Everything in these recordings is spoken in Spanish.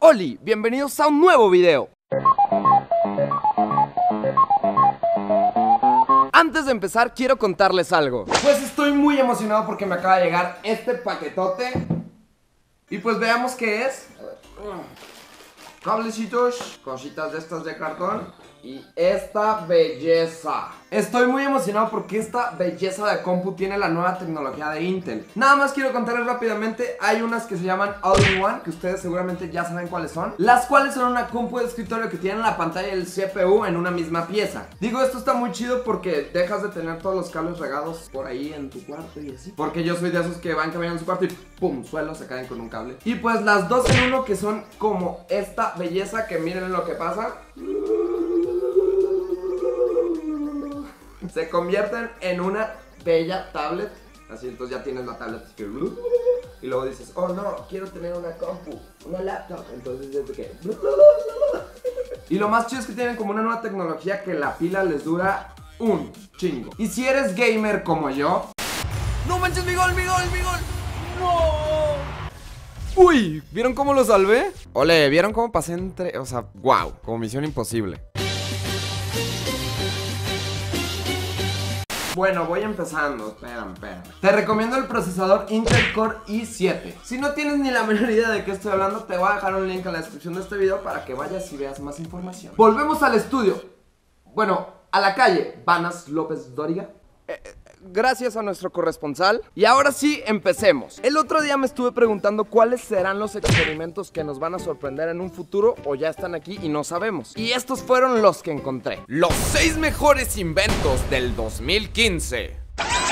Oli, bienvenidos a un nuevo video. Antes de empezar quiero contarles algo. Pues estoy muy emocionado porque me acaba de llegar este paquetote. Y pues veamos qué es. A ver. Cablecitos, cositas de estas de cartón y esta belleza. Estoy muy emocionado porque esta belleza de compu tiene la nueva tecnología de Intel. Nada más quiero contarles rápidamente. Hay unas que se llaman All-in-One, que ustedes seguramente ya saben cuáles son, las cuales son una compu de escritorio que tienen la pantalla y el CPU en una misma pieza. Digo, esto está muy chido porque dejas de tener todos los cables regados por ahí en tu cuarto y así. Porque yo soy de esos que van caminando en su cuarto y pum, suelo, se caen con un cable. Y pues las dos en uno, que son como esta belleza, que miren lo que pasa. Se convierten en una bella tablet. Así, entonces ya tienes la tablet así que, y luego dices, oh no, quiero tener una compu, una laptop. Entonces es de que, y lo más chido es que tienen como una nueva tecnología que la pila les dura un chingo. Y si eres gamer como yo, ¡no manches, mi gol, mi gol, mi gol! ¡No! ¡Uy! ¿Vieron cómo lo salvé? Ole, ¿vieron cómo pasé entre...? O sea, wow, como misión imposible. Bueno, voy empezando, espera. Te recomiendo el procesador Intel Core i7. Si no tienes ni la menor idea de qué estoy hablando, te voy a dejar un link en la descripción de este video para que vayas y veas más información. Volvemos al estudio. Bueno, a la calle Vanas López Dóriga. Gracias a nuestro corresponsal. Y ahora sí, empecemos. El otro día me estuve preguntando cuáles serán los experimentos que nos van a sorprender en un futuro, o ya están aquí y no sabemos. Y estos fueron los que encontré. Los 6 mejores inventos del 2015.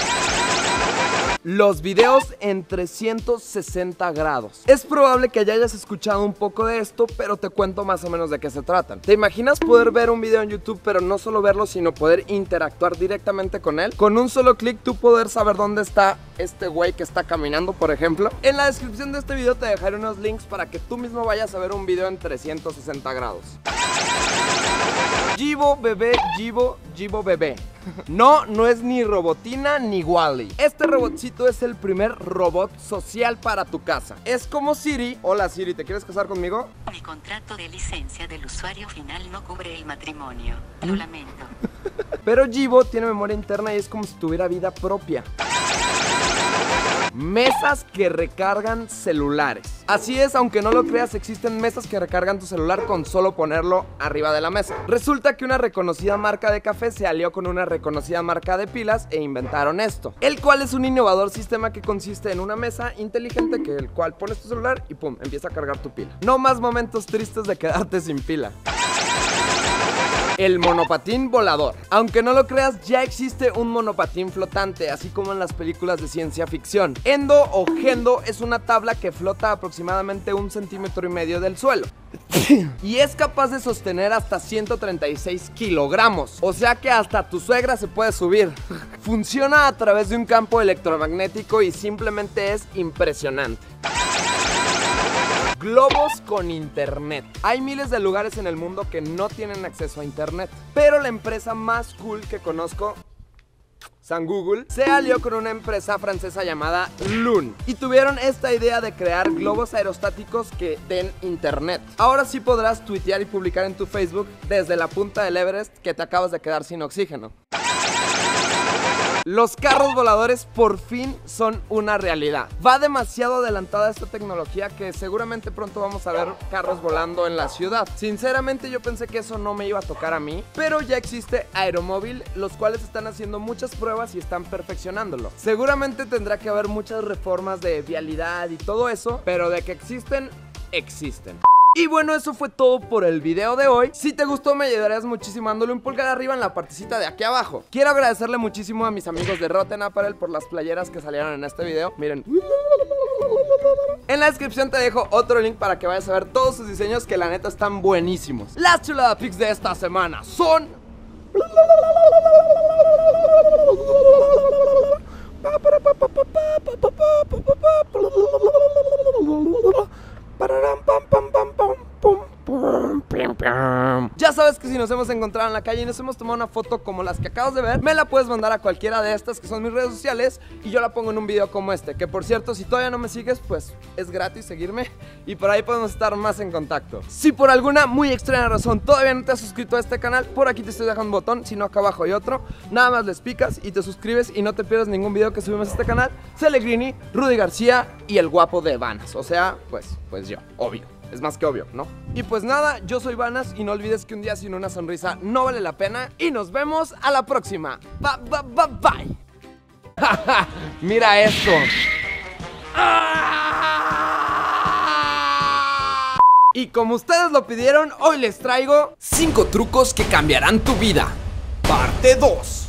Los videos en 360 grados. Es probable que ya hayas escuchado un poco de esto, pero te cuento más o menos de qué se tratan. ¿Te imaginas poder ver un video en YouTube, pero no solo verlo, sino poder interactuar directamente con él? Con un solo clic tú poder saber dónde está este güey que está caminando, por ejemplo. En la descripción de este video te dejaré unos links para que tú mismo vayas a ver un video en 360 grados. Jibo bebé, Jibo bebé. No, no es ni Robotina ni Wall-E. Este robotcito es el primer robot social para tu casa. Es como Siri. Hola Siri, ¿te quieres casar conmigo? Mi contrato de licencia del usuario final no cubre el matrimonio. Lo lamento. Pero Jibo tiene memoria interna y es como si tuviera vida propia. Mesas que recargan celulares. Así es, aunque no lo creas, existen mesas que recargan tu celular con solo ponerlo arriba de la mesa. Resulta que una reconocida marca de café se alió con una reconocida marca de pilas e inventaron esto, el cual es un innovador sistema que consiste en una mesa inteligente que el cual pones tu celular y pum, empieza a cargar tu pila. No más momentos tristes de quedarte sin pila. El monopatín volador. Aunque no lo creas, ya existe un monopatín flotante, así como en las películas de ciencia ficción. Endo o Gendo es una tabla que flota aproximadamente 1,5 centímetros del suelo. Y es capaz de sostener hasta 136 kilogramos. O sea que hasta tu suegra se puede subir. Funciona a través de un campo electromagnético y simplemente es impresionante. Globos con internet. Hay miles de lugares en el mundo que no tienen acceso a internet, pero la empresa más cool que conozco, San Google, se alió con una empresa francesa llamada Loon y tuvieron esta idea de crear globos aerostáticos que den internet. Ahora sí podrás tuitear y publicar en tu Facebook desde la punta del Everest que te acabas de quedar sin oxígeno. Los carros voladores por fin son una realidad. Va demasiado adelantada esta tecnología que seguramente pronto vamos a ver carros volando en la ciudad. Sinceramente yo pensé que eso no me iba a tocar a mí, pero ya existe Aeromóvil, los cuales están haciendo muchas pruebas y están perfeccionándolo. Seguramente tendrá que haber muchas reformas de vialidad y todo eso, pero de que existen, existen. Y bueno, eso fue todo por el video de hoy. Si te gustó, me ayudarías muchísimo dándole un pulgar arriba en la partecita de aquí abajo. Quiero agradecerle muchísimo a mis amigos de Rotten Apparel por las playeras que salieron en este video. Miren. En la descripción te dejo otro link para que vayas a ver todos sus diseños, que la neta están buenísimos. Las chulada pics de esta semana son... Pararam, pam, pam, pam, pam, pum, pum, pam, pam. Ya sabes que si nos hemos encontrado en la calle y nos hemos tomado una foto como las que acabas de ver, me la puedes mandar a cualquiera de estas que son mis redes sociales y yo la pongo en un video como este, que por cierto, si todavía no me sigues, pues es gratis seguirme y por ahí podemos estar más en contacto. Si por alguna muy extraña razón todavía no te has suscrito a este canal, por aquí te estoy dejando un botón, si no acá abajo hay otro, nada más les picas y te suscribes y no te pierdes ningún video que subimos a este canal. Celegrini, Rudy García y el guapo de Vanas, o sea, pues yo, obvio. Es más que obvio, ¿no? Y pues nada, yo soy Vanas y no olvides que un día sin una sonrisa no vale la pena. Y nos vemos a la próxima. Bye. Mira esto. Y como ustedes lo pidieron, hoy les traigo 5 trucos que cambiarán tu vida. Parte 2.